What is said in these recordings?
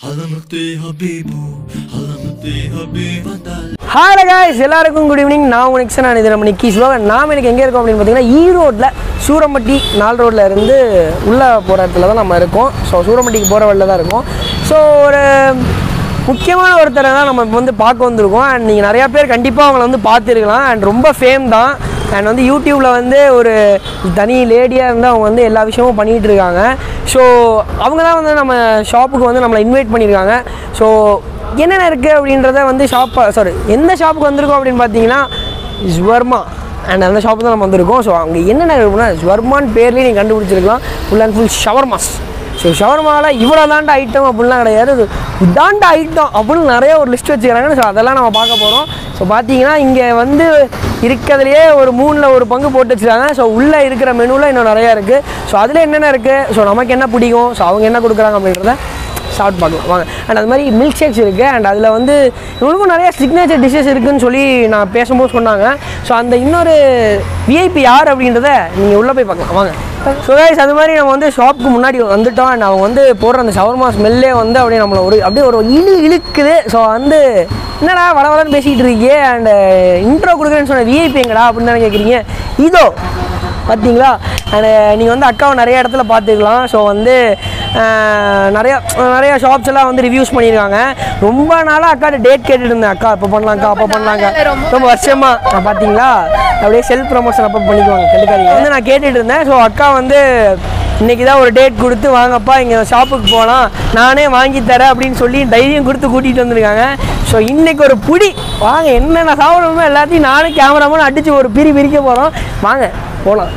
Hi guys, எல்லாருக்கும் good evening. நான் உனக்கு நான் இது நம்ம நிக்கி ஸ்லோகன். நாம் எனக்கு எங்கே இருக்கோம் அப்படின்னு பார்த்தீங்கன்னா ஈரோட்டில் சூரம்பட்டி 4 ரோட்டில் இருந்து உள்ளே போகிற இடத்துல தான் நம்ம இருக்கோம். ஸோ சூரம்பட்டிக்கு போகிற வழியில் தான் இருக்கோம். ஸோ ஒரு முக்கியமான ஒருத்தரை தான் நம்ம இப்போ வந்து பார்க்க வந்திருக்கோம். அண்ட் நீங்கள் நிறையா பேர் கண்டிப்பாக அவங்கள வந்து பார்த்துருக்கலாம். அண்ட் ரொம்ப ஃபேம் தான். அண்ட் வந்து யூடியூப்பில் வந்து ஒரு தனி லேடியாக இருந்து அவங்க வந்து எல்லா விஷயமும் பண்ணிகிட்டு இருக்காங்க. ஸோ அவங்க தான் வந்து நம்ம ஷாப்புக்கு வந்து நம்மளை இன்வைட் பண்ணியிருக்காங்க. ஸோ என்னென்ன இருக்குது அப்படின்றத வந்து எந்த ஷாப்புக்கு வந்திருக்கோம் அப்படின்னு பார்த்தீங்கன்னா ஸ்வர்மா. அண்ட் அந்த ஷாப்பு தான் நம்ம வந்திருக்கோம். ஸோ அங்கே என்னென்ன இருக்குன்னா ஸ்வர்மான்னு பேர்லேயே நீங்கள் கண்டுபிடிச்சிருக்கலாம். Full and full shawarmas. So ஷவர்மாவில் இவ்வளோ தாண்டா ஐட்டம் அப்படின்லாம் கிடையாது, இதாண்டா ஐட்டம் அப்படின்னு நிறைய ஒரு லிஸ்ட் வச்சுக்கிறாங்க. ஸோ அதெல்லாம் நம்ம பார்க்க போகிறோம். ஸோ பார்த்தீங்கன்னா இங்கே வந்து இருக்கிறதுலையே ஒரு 3ல் ஒரு பங்கு போட்டு வச்சுருக்காங்க. ஸோ உள்ளே இருக்கிற மெனுவில் இன்னும் நிறையா இருக்குது. ஸோ அதில் என்னென்ன இருக்குது, ஸோ நமக்கு என்ன பிடிக்கும், ஸோ அவங்க என்ன கொடுக்குறாங்க அப்படின்றத ஸ்டார்ட் பண்ணலாம் வாங்க. அண்ட் அது மாதிரி மில்க் ஷேக்ஸ் இருக்குது. அண்ட் அதில் வந்து இவங்களுக்கும் நிறையா சிக்னேச்சர் டிஷ்ஷஸ் இருக்குதுன்னு சொல்லி நான் பேசும்போது சொன்னாங்க. ஸோ அந்த இன்னொரு விஐபி யார் அப்படின்றத நீங்கள் உள்ளே போய் பார்க்கலாம் வாங்க. ஸோ கைஸ், அது மாதிரி நம்ம வந்து ஷாப்புக்கு முன்னாடி வந்துட்டோம். அண்ட் அவங்க வந்து போடுற அந்த ஷவர்மா ஸ்மெல்லே வந்து அப்படியே நம்மளை அப்படியே ஒரு இழுக்குது. ஸோ வந்து என்னடா வளவலன்னு பேசிக்கிட்டு இருக்கீங்க, அண்ட் இன்ட்ரோ கொடுக்குறேன்னு சொன்ன விஐபி எங்கடா அப்படின்னு தானே கேட்குறீங்க. இதோ பார்த்தீங்களா. அண்ட் நீங்கள் வந்து அக்காவை நிறைய இடத்துல பார்த்துக்கலாம். ஸோ வந்து நிறையா ஷாப்ஸ் எல்லாம் வந்து ரிவ்யூஸ் பண்ணியிருக்காங்க. ரொம்ப நாளாக அக்காட்ட டேட் கேட்டுட்டு இருந்தேன். அக்கா அப்போ பண்ணலாம்க்கா அப்போ பண்ணலாங்க, ரொம்ப வருஷமாக. பார்த்தீங்களா, அப்படியே செல்ஃப் ப்ரமோஷன் அப்போ பண்ணிக்குவாங்க, கண்டுக்காதீங்க. வந்து நான் கேட்டுட்டு இருந்தேன். ஸோ அக்கா வந்து இன்றைக்கி தான் ஒரு டேட் கொடுத்து வாங்கப்பா இங்கே ஷாப்புக்கு போகலாம், நானே வாங்கி தரேன் அப்படின்னு சொல்லி தைரியம் கொடுத்து கூட்டிகிட்டு வந்துருக்காங்க. ஸோ இன்றைக்கி ஒரு புடி வாங்க, என்னென்ன சாப்பிடணுமோ எல்லாத்தையும் நானும் கேமராமேன் அடித்து ஒரு பிரிக்க போகிறோம். வாங்க போகலாம்.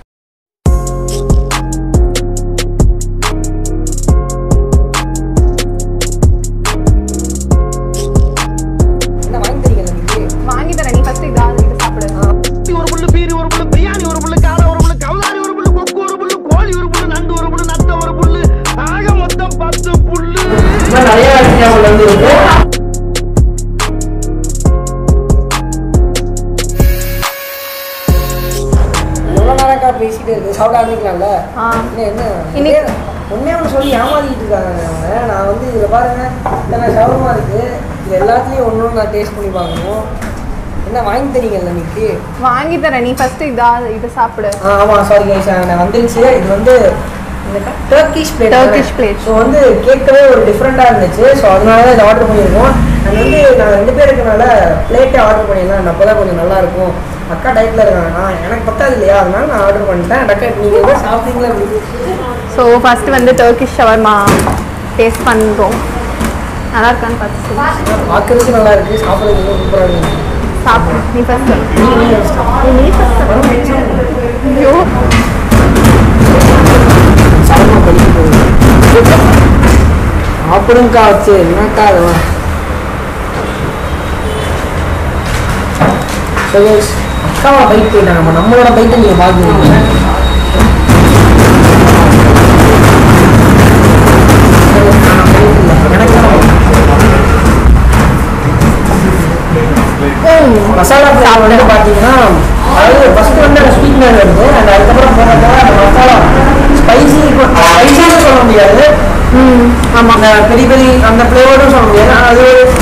பேசிட்டு இருக்கு, சாப்பிட ஆரம்பிக்கலாம்ல. என்ன ஒன்னே ஒன்று சொல்லி ஏமாத்திட்டு இருக்காங்க அவங்க. நான் வந்து இதில் பாருங்க இத்தனை ஷவர்மா இருக்கு, இது எல்லாத்துலேயும் ஒன்று நான் டேஸ்ட் பண்ணி பார்க்கணும். என்ன வாங்கி தரீங்கல்ல இன்னைக்கு? வாங்கி தரேன், நீ ஃபர்ஸ்ட் இதை சாப்பிடு. ஆமாம் சாரி கைஸ், நான் வந்துருச்சு. இது வந்து டர்க்கிஷ் பிளேட். ஸோ வந்து கேட்கவே ஒரு டிஃப்ரெண்ட்டாக இருந்துச்சு. ஸோ அதனால தான் இதை ஆர்டர் பண்ணியிருக்கோம். அது வந்து நாங்கள் 2 பேர் இருக்கனால பிளேட்டே ஆர்டர் பண்ணிடலாம், அப்போ தான் கொஞ்சம் நல்லாயிருக்கும். அக்கா டயட்டில் இருக்காங்க, எனக்கு பத்தாது இல்லையா, அதனால நான் ஆர்டர் பண்ணிட்டேன். அக்கா நீங்கள் எதாவது சாப்பிட்டீங்களா? ஸோ ஃபஸ்ட்டு வந்து டர்க்கிஷ் ஷவர்மா டேஸ்ட் பண்ணுறோம். நல்லா இருக்கான்னு பார்த்து பார்க்கறதுக்கு நல்லா இருக்குது, சாப்பிட்றதுக்கு சூப்பராக இருக்குது. சாப்பிடு நீ ஃபஸ்ட்டு. நீ ஃபஸ்ட்டு. ஐயோ சாப்பிடுங்கக்கா வச்சு என்னக்கா அதுவா. அக்காவா பைக் போயிட்டாங்க, நம்மளோட பைக்கை நீங்கள் பார்க்குறீங்க. மசாலா பிளேவர் வந்து பார்த்தீங்கன்னா அதாவது ஃபஸ்ட்டு வந்து அந்த ஸ்வீட்னர் வருது. அண்ட் அதுக்கப்புறம் போகிறப்ப அந்த மசாலா ஸ்பைசின்னு சொல்ல முடியாது. ஆமாம், அந்த பெரிய அந்த ஃப்ளேவரும் சொல்ல முடியாது. அது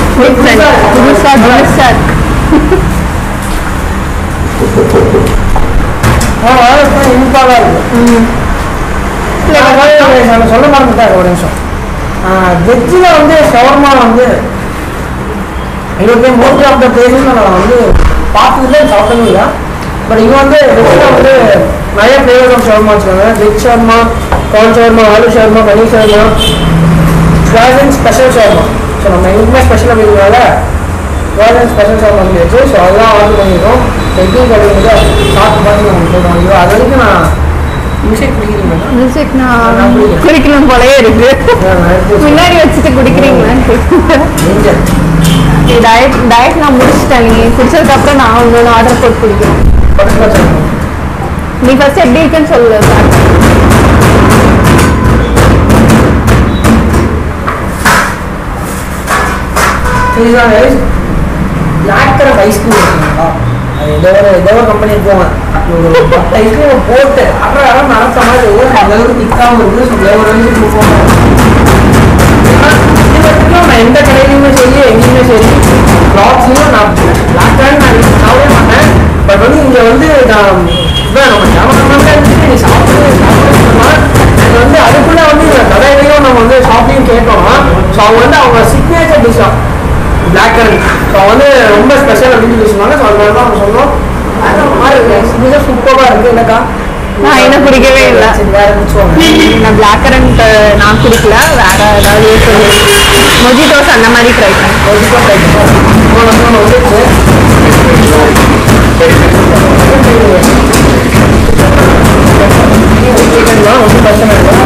இனிப்பாக இருக்கும். நான் சொல்ல மறந்துட்டேன் ஒரு நிமிஷம். வெஜ்ஜில் வந்து ஷவர்மா வந்து எனக்கு மோஸ்ட் ஆஃப் த பிளேஸஸ் நான் வந்து பார்த்ததுல சாப்பிட்டதும் இல்லை. பட் இங்கே வந்து வெஜ்ஜில் வந்து நிறைய ஃப்ளேவர்ஸ் ஆஃப் ஷவர்மா வச்சுருக்காங்க. Veg shawarma, corn shawarma, aloo shawarma, paneer shawarma, Swagan special shawarma. So நம்ம எங்களுக்குமே ஸ்பெஷலாக இருக்கிறதுனால ஸ்வாகன் ஸ்பெஷல் ஷவர்மா வந்துருச்சு. ஸோ அதெல்லாம் ஆர்டர் பண்ணியிருக்கோம். எப்படி கிடையாது சாப்பிட்டு பார்த்து நாங்கள் சொல்கிறோம். அது வரைக்கும் நான் மியூசிக் குடிக்கிறீங்களா? குடிக்கணும் போலயே இருக்கு, முன்னாடி வச்சுட்டு குடிக்கிறீங்களான்னு. டயட் நான் முடிச்சிட்டேன், நீ குடிச்சதுக்கப்புறம் நான் உங்களோட ஆர்டர் போட்டு குடிக்கிறேன். நீ ஃபர்ஸ்ட் எப்படி இருக்குன்னு சொல்லு. பிளாக் ஐஸ்கிரீம் இருக்குங்களா, ஏதோ ஒரு கம்பெனி போவாங்க ஐஸ்கிரீம் போட்டு அப்புறம் நடத்த மாதிரி அந்த அளவுக்கு திக்காகவும் இருக்குது. ஸோ ஃப்ளேவர் வந்து போவாங்க. ஷாப்லேயுமே சரி ப்ளாக்ஸ்லையும் நான் பிளாக் கரண்ட் நான் சாப்பிடவே மாட்டேன். பட் வந்து இங்கே வந்து நான் இதான் நம்ம ஜாமான் இருந்துட்டு நீ சாப்பிட்டு சொல்லலாம். அது வந்து அதுக்குள்ளே வந்து கடையிலையும் நம்ம வந்து ஷாப்லையும் கேட்டோம்னா ஸோ அவங்க வந்து அவங்க சிக்னேச்சர் டிஷ்ஷாக பிளாக் கரண்ட் ஸோ வந்து ரொம்ப ஸ்பெஷல் அப்படின்னு சொல்லி சொன்னாங்க. ஸோ அதனால தான் நம்ம சொன்னோம். சிக்னேச்சர் சூப்பராக இருக்குது. இல்லைக்கா நான் என்ன குடிக்கவே இல்லை. நான் பிளாக் கரண்ட் நான் குடிக்கல. வேற ஏதாவது மொஜிட்டோஸ் அந்த மாதிரி ட்ரை பண்ணேன். மொஜிட்டோ ட்ரை பண்ணோம் வந்துச்சு. ஒன்றும் பிரச்சனை இல்லை.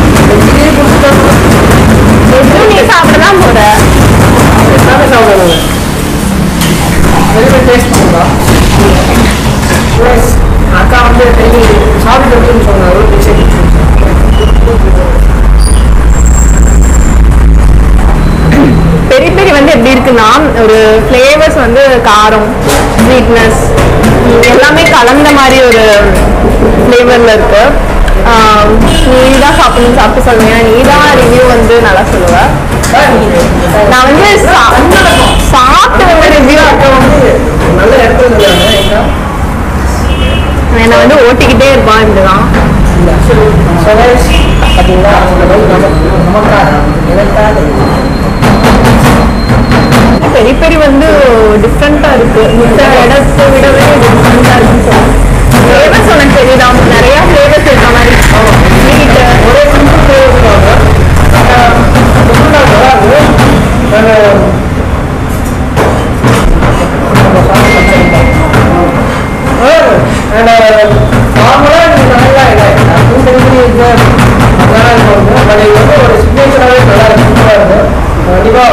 நீ சாப்பிட தான் போற. எல்லாமே சாப்பிடுவாங்க. வெளியே டேஸ்ட் பண்ணுறா அக்கா வந்து டெய்லி சாப்பிட்டு இருக்குன்னு சொன்னாரு. பெரிய பெரிய வந்து எப்படி இருக்குன்னா ஒரு ஃப்ளேவர்ஸ் வந்து காரம் ஸ்வீட்னஸ் எல்லாமே கலந்த மாதிரி ஒரு ஃப்ளேவரில் இருக்கு. நீ தான் சாப்பிட்டு சொல்லுவேன். நீ தான் ரிவ்யூ வந்து நல்லா சொல்லுவேன். நான் வந்து சாப்பிட்ட ரிவ்யூ வந்து நல்ல இடத்துல என்னை வந்து ஓட்டிக்கிட்டே இருப்பான். இப்படிதான் பார்த்தீங்களா பெரிய பெரிய வந்து டிஃப்ரெண்டா இருக்கு. மற்ற இடத்தை விடவே டிஃப்ரெண்டா இருக்கு. ஃப்ளேவர்ஸ் உனக்கு தெரியுதா? நிறைய ஃப்ளேவர்ஸ் இருக்க மாதிரி ஸ்வீட்டு ஒரே சிம்பிள் ஃப்ளேவர்ஸ் நார்மலாக நீங்கள் நல்லா இல்லை அதெல்லாம் இருக்கும். பட் இது வந்து ஒரு சிக்னேச்சராகவே நல்லா சூப்பராக இருக்கும் கண்டிப்பாக.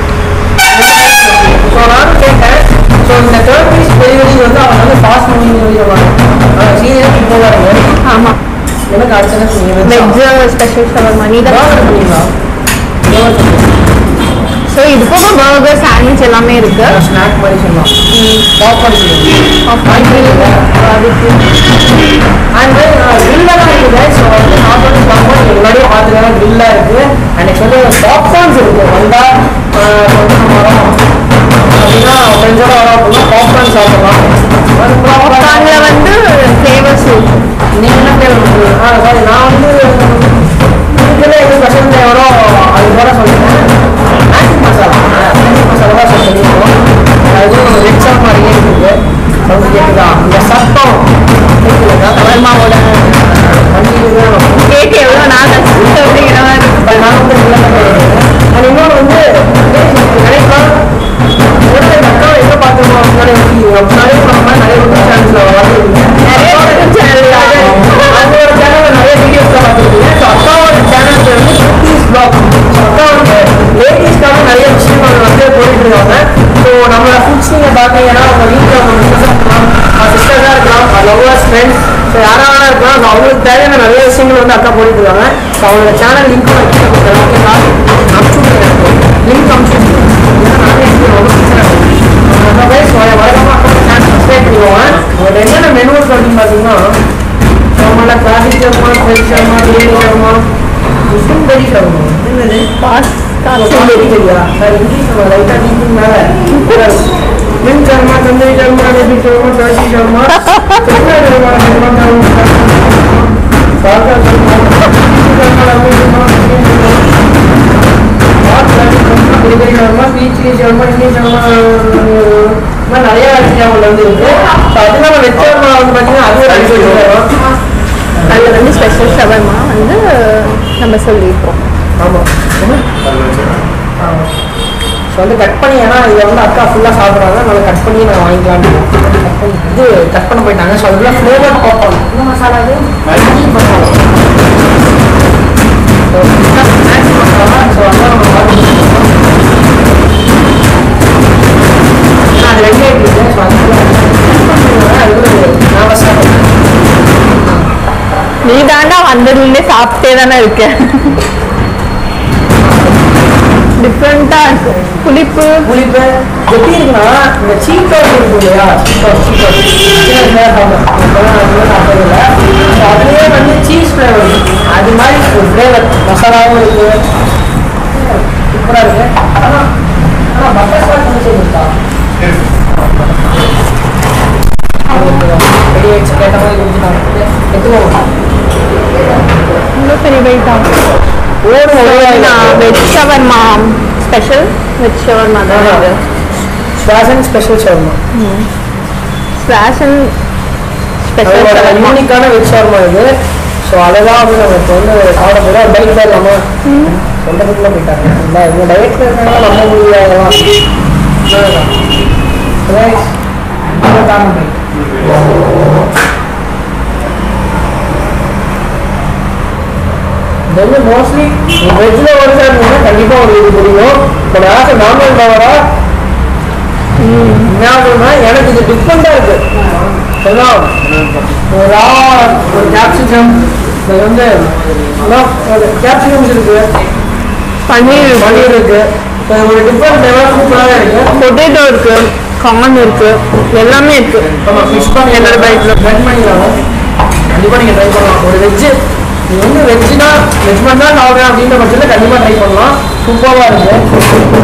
ஸோ நான் கேட்டேன். ஸோ இந்த தேர்ட் பீஸ் டெலிவரி வந்து அவங்க வந்து ஃபாஸ்ட் மூவிங்னு சொல்லி சொல்லுவாங்க. சீனியர் இப்போ வருங்க. ஆமாம் எனக்கு அடுத்த வெஜ் ஸ்பெஷல் ஷவர்மா நீ தான் பண்ணிங்களா? ஸோ இது போக பர்கர் சாண்ட்விச் எல்லாமே இருக்கு. ஸ்நாக் மாதிரி சொல்லலாம். பாப்கார்ன் அதுக்கு அண்ட் கிரில்லாம் இருக்குது. ஸோ வந்து நாட் ஒன்லி பாப்கார்ன் முன்னாடியே பார்த்துக்கலாம் கிரில்லாக இருக்குது. அண்ட் நெக்ஸ்ட் வந்து பாப்கார்ன்ஸ் இருக்குது. வந்தால் கொஞ்சம் வரோம் அப்படின்னா ஃப்ரெண்ட்ஸோட வரோம் அப்படின்னா பாப்கார்ன் சாப்பிடலாம். பாப்கார்னில் வந்து ஃப்ளேவர்ஸ் நீங்கள் என்ன ஃப்ளேவர் சாரி நான் வந்து இதுக்குள்ள எது ஸ்பெஷல் ஃப்ளேவரோ அது போல சொல்லிட்டேன். மேஜிக் மசாலா தான் சொல்லியிருக்கோம். அது ரெட் சாப் மாதிரியே இருக்குது. சவுண்ட் கேட்குதா? இந்த சத்தம் ஷவர்மாவோட கேட்டு எவ்வளோ நான் அப்படிங்கிற மாதிரி நான் வந்து அது இன்னொன்று வந்து நினைக்கலாம் அக்கா எங்கே பார்த்துருக்கோம் முன்னாடி நிறைய சேனல்ஸில் வந்து நிறைய சேனல் அந்த ஒரு சேனலில் நிறைய வீடியோஸ்லாம் பார்த்துருக்கீங்க. ஸோ அக்காவோட சேனல் வந்து குட்டீஸ் பிளாக். ஸோ அக்கா வந்து லேடிஸ்க்காக நிறைய விஷயங்கள் வந்து போயிட்டு இருக்காங்க. ஸோ நம்மளோட ஃபுட்ஸ் நீங்கள் பார்த்தீங்கன்னா உங்கள் வீட்டில் அவங்க சிஸ்டர் தான் இருக்கலாம், லவ்வர்ஸ் ஃப்ரெண்ட்ஸ் ஸோ யாராவது இருக்கலாம். ஸோ அவங்களுக்கு தேவையான நிறைய விஷயங்கள் வந்து அக்கா போயிட்டு இருக்காங்க. ஸோ அவங்களோட சேனல் லிங்க் வச்சு ஓகேங்களா? அனுப்பிச்சுடுறேன். லிங்க் அனுப்பிச்சுடுறேன். ஏன்னா நானே ரொம்ப வழக்கமாக அக்கா சேனல் சப்ஸ்கிரைப் பண்ணிக்கோங்க. உங்கள் என்னென்ன மெனுஸ் அப்படின்னு பார்த்தீங்கன்னா நம்மளோட classic shawarma, veg shawarma, biryani shawarma, Muslim veg shawarma என்னது வெஜ் தெரியா சார் இங்கிலீஷ் லைட்டாக டீச்சிங் மேலே மின் shawarma, tandoori shawarma, veg shawarma, turkey shawarma, Chettinad shawarma, சாதா ஷவர்மா, பிரியாணி ஷவர்மா, பீச் சில்லி ஷவர்மா, இந்தியன் ஷவர்மா, மாதிரி நிறைய ஷவர்மா வந்து இருக்கு. ஸோ அது இல்லாமல் வெஜ் ஷவர்மா வந்து பார்த்தீங்கன்னா அது ஒரு அடிக்கடி வரும். அதில் வந்து ஸ்பெஷல் ஷவர்மா வந்து நம்ம சொல்லியிருக்கோம். ஆமாம் ஸோ வந்து கட் பண்ணி ஏன்னா இதை வந்து அக்கா ஃபுல்லாக சாப்பிட்றாங்க. அதனால கட் பண்ணி நான் வாங்கிக்கலான்னு இது கட் பண்ண போயிட்டாங்க. ஸோ அதுக்குள்ள ஃப்ளேவர் பார்ப்போம். என்ன மசாலா இது? மசாலா. ஸ்நாக்ஸ் மசாலா. ஸோ அதான் நம்ம பார்த்துருக்கோம். ஏன்னா அது ரெடி ஆகிட்டு இருக்கு. ஸோ அதுக்குள்ள நான் சாப்பிட்றேன். நீ தாண்டா வந்ததுலேருந்தே சாப்பிட்டே தானே இருக்க. டிஃப்ரெண்டா இருக்கு. புளிப்பு எப்படி இருக்குன்னா இந்த சீட்டோஸ் இருக்கு இல்லையா? சாப்பிட்டதில்லை. ஸோ அதுலேயே வந்து சீஸ் ஃப்ளேவர் இருக்கு. அது மாதிரி ஒரு ஃப்ளேவர் மசாலாவும் இருக்கு. சூப்பராக இருக்கு. ஆனால் பட்டர் ஸ்பெஷல் வித் ஷவர்மா தான் இது. Swasan special shawarma. Swasan special shawarma யூனிக்கான வெஜ் ஷவர்மா இது. ஸோ அதெல்லாம் வந்து நம்ம இப்போ வந்து சாப்பிட போகிறோம். பைக் தான் இல்லாமல் சொந்தத்துக்குலாம் போயிட்டாங்க. இல்லை இவங்க டயட்டில் இருக்காங்க, நம்ம முடியாதெல்லாம் காரணம் பைக். இது வந்து மோஸ்ட்லி வெஜ்ஜில் ஒரு சாப்பிட்டீங்கன்னா கண்டிப்பாக ஒரு இது புரியும். பட் ஆசை நார்மல் தவறா எனக்கு இது டிஃப்ரெண்டாக இருக்கு. ஒரு கேப்சிகம் வந்து கேப்சிகம்ஸ் இருக்கு, பன்னீர் இருக்கு, ஒரு டிஃப்ரெண்ட் லெவல் சூப்பராக இருக்கு. பொட்டேட்டோ இருக்கு, கார்ன் இருக்கு, எல்லாமே இருக்கு. நம்ம ஃபிஷ் பண்ணி என்னோட பைக்கில் ட்ரை பண்ணிக்கலாம். கண்டிப்பாக நீங்கள் ட்ரை பண்ணலாம். ஒரு வெஜ்ஜு இது வந்து வெஜ்ஜுனா வெஜ் மட்டும் தான் சாப்பிட்றேன் அப்படின்ற பட்சத்தில் கண்டிப்பாக ட்ரை பண்ணலாம். சூப்பராக இருக்கு.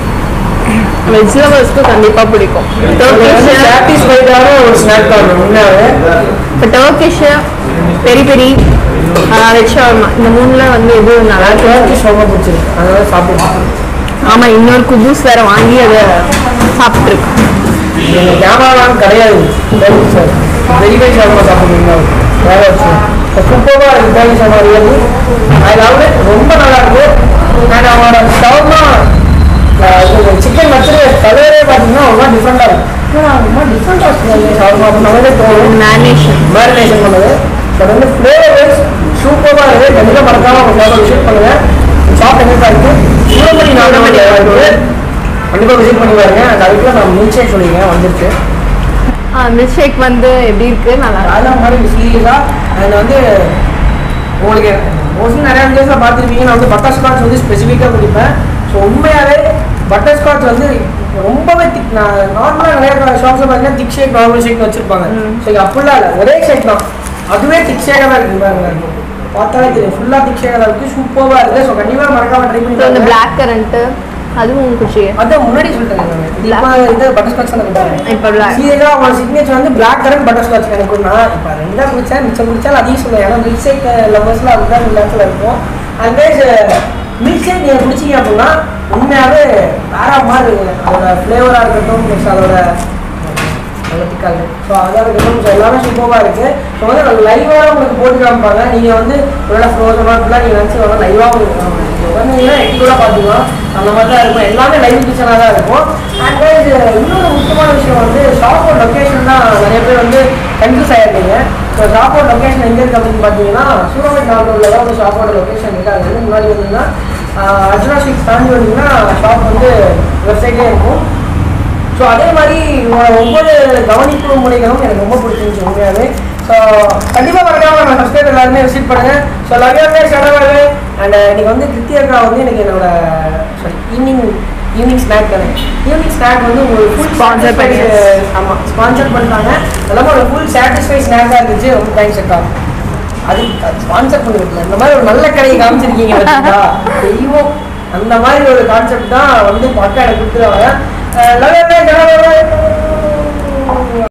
வெஜ் லவர்ஸ்க்கு கண்டிப்பாக பிடிக்கும். சாட்டிஸ்ஃபைடான ஒரு ஸ்நாக் தான் உண்மையாகவே. இப்போ Turkish peri peri veg shawarma இந்த மூணில் வந்து எது நல்லா இருக்கு? டர்க்கிஷ் ரொம்ப பிடிச்சிருக்கு, அதனால சாப்பிட்டு. ஆமாம், இன்னொரு குபூஸ் வேறு வாங்கி அதை சாப்பிட்ருக்கோம். எங்கள் கேமராலாம் கிடையாது. சார் வெரி வெஜ் ஷவர்மா சாப்பிடுவீங்க வேற வச்சு சூப்பராக இருக்குது. Turkish shawarma really I love it. ரொம்ப நல்லா இருக்கு. அண்ட் அவனோட ஷவர்மா சிக்கன் வச்சு கலரே பார்த்தீங்கன்னா ரொம்ப டிஃப்ரெண்டாக இருக்கும். ரொம்ப டிஃப்ரெண்டாக ஷவர்மா பண்ணவே தோணும். மேரினேஷன் பண்ணுது. பட் வந்து ஃப்ளேவர்ஸ் சூப்பராக இருக்குது. கண்டிப்பாக மறக்காமல் உங்களால் விசிட் பண்ணுங்கள். ஷாப் எங்கே இருக்குது? சூரமணி நாகமணி இருக்குது. கண்டிப்பாக விசிட் பண்ணி பாருங்க. அந்த அதுக்குள்ள நான் மில்க் ஷேக் சொல்லியிருக்கேன், வந்துருச்சு. மில்க் ஷேக் வந்து எப்படி இருக்குது? நல்லா அதெல்லாம் மாதிரி சீரியஸாக அதில் வந்து உங்களுக்கு மோஸ்ட்லி நிறையா வீடியோஸில் பார்த்துருப்பீங்க. நான் வந்து பட்டர் ஸ்காட்ச் வந்து ஸ்பெசிஃபிக்காக குடிப்பேன். ஸோ உண்மையாகவே பட்டர் ஸ்காட்ச் வந்து ரொம்பவே திக். நான் நார்மலாக நிறைய ஷாப்ஸில் பார்த்தீங்கன்னா திக் ஷேக் நார்மல் ஷேக் வச்சுருப்பாங்க. ஸோ இது அப்படிலாம் இல்லை, ஒரே ஷேக் தான். அதுவே திக் ஷேக்காக தான் இருக்குது பாருங்க. பார்த்தாலே தெரியும் ஃபுல்லாக திக் ஷேக்காக தான் இருக்குது. சூப்பராக இருக்குது. ஸோ கண்டிப்பாக மறக்காமல் ட்ரை பண்ணி இந்த பிளாக் கரண்ட்டு அதுவும் குச்சி அதான் முன்னாடி சொல்லிட்டேன். இப்போ இது பட்டர் ஸ்காட்ச் தான். இப்போ பிளாக் சீரியஸாக அவங்க சிக்னேச்சர் வந்து பிளாக் கரண்ட் பட்டர் ஸ்காட்ச் எனக்கு. நான் இப்போ ரெண்டாக குடித்தேன், மிச்சம் குடித்தாலும் அதையும் சொல்லுவேன். ஏன்னா மில்க் ஷேக் லவர்ஸில் அதுதான் இந்த இடத்துல இருக்கும். அதே மில்க் ஷேக் நீங்கள் குடிச்சிங்க அப்படின்னா உண்மையாகவே வேற மாதிரி அதோட ஃப்ளேவராக இருக்கட்டும், ப்ளஸ் அதோட திக்காது. ஸோ அதாக இருக்கட்டும். ஸோ எல்லாமே சூப்பராக இருக்குது. ஸோ வந்து லைவாக உங்களுக்கு போட்டு காமிப்பாங்க. நீங்கள் வந்து ஒரு ஃப்ரோசனாக ஃபுல்லாக நீங்கள் நினச்சி வரலாம், லைவாக உங்களுக்கு வந்தீங்கன்னா எக்யூராக பார்த்துக்கலாம். அந்த மாதிரி தான் இருக்கும். எல்லாமே லைவ் கிச்சனாக தான் இருக்கும். அண்ட் இன்னொரு முக்கியமான விஷயம் வந்து ஷாப்போட லொக்கேஷன் தான் நிறைய பேர் வந்து கன்ஃபியூஸ் ஆகிருக்கீங்க. ஸோ ஷாப்போட லொக்கேஷன் எங்கே இருக்குது அப்படின்னு பார்த்தீங்கன்னா சூரமணி நாகூரில் தான் வந்து ஷாப்போட லொக்கேஷன் இருக்குது. அது வந்து முன்னாடி வந்தீங்கன்னா அர்ஜுனா ஸ்ட்ரீட் தாண்டி வந்தீங்கன்னா ஷாப் வந்து வெப்சைட்லேயே இருக்கும். ஸோ அதே மாதிரி ஒவ்வொரு கவனிப்பு முறைகளும் எனக்கு ரொம்ப பிடிச்சிருந்துச்சு உண்மையாகவே. ஸோ கண்டிப்பாக மறக்காம நம்ம சப்ஸ்கிரைபர் எல்லாருமே விசிட் பண்ணுங்கள். ஸோ லவ்யாவே ஷடவாவே. அண்ட் இன்னைக்கு வந்து கிருத்தியக்கா வந்து எனக்கு என்னோட ஈவினிங் ஸ்நாக் தானே. ஈவினிங் ஸ்நாக் வந்து உங்களுக்கு ஃபுல் ஸ்பான்சர் பண்ணி ஆமாம் ஸ்பான்சர் பண்ணிட்டாங்க. எல்லாமே ஒரு ஃபுல் சாட்டிஸ்ஃபை ஸ்நாக்காக இருந்துச்சு. ரொம்ப தேங்க்ஸ் அக்கா. அது ஸ்பான்சர் பண்ணிருக்கல. இந்த மாதிரி ஒரு நல்ல கடையை காமிச்சிருக்கீங்க தெய்வம். அந்த மாதிரி ஒரு கான்செப்ட் தான் வந்து பக்கா எனக்கு கொடுத்துருவாங்க. லவ்யாவே